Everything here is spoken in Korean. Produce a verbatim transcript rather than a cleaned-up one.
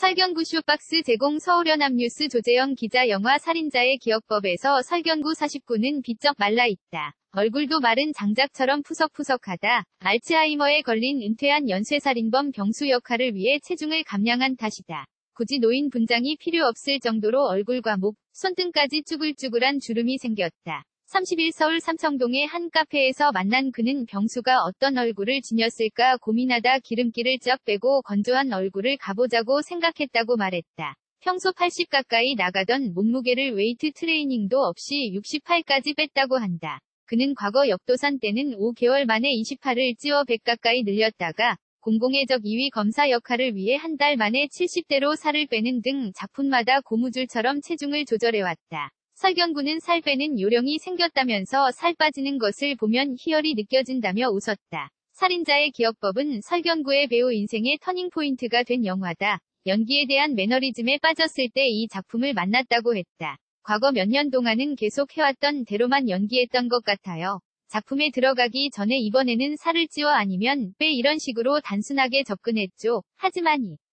설경구 쇼박스 제공 서울연합뉴스 조재영 기자 영화 살인자의 기억법에서 설경구 사십구는 비쩍 말라있다. 얼굴도 마른 장작처럼 푸석푸석하다. 알츠하이머에 걸린 은퇴한 연쇄살인범 병수 역할을 위해 체중을 감량한 탓이다. 굳이 노인 분장이 필요 없을 정도로 얼굴과 목, 손등까지 쭈글쭈글한 주름이 생겼다. 삼십일 서울 삼청동의 한 카페에서 만난 그는 병수가 어떤 얼굴을 지녔을까 고민하다 기름기를 쩍 빼고 건조한 얼굴을 가보자고 생각했다고 말했다. 평소 팔십 가까이 나가던 몸무게를 웨이트 트레이닝도 없이 육십팔까지 뺐다고 한다. 그는 과거 역도산 때는 오 개월 만에 이십팔을 찌워 백 가까이 늘렸다가 공공의적 이 위 검사 역할을 위해 한 달 만에 칠십 대로 살을 빼는 등 작품마다 고무줄처럼 체중을 조절해왔다. 설경구는 살 빼는 요령이 생겼다면서 살 빠지는 것을 보면 희열이 느껴진다며 웃었다. 살인자의 기억법은 설경구의 배우 인생의 터닝포인트가 된 영화다. 연기에 대한 매너리즘에 빠졌을 때 이 작품을 만났다고 했다. 과거 몇 년 동안은 계속 해왔던 대로만 연기했던 것 같아요. 작품에 들어가기 전에 이번에는 살을 찌워 아니면 빼 이런 식으로 단순하게 접근했죠. 하지만 이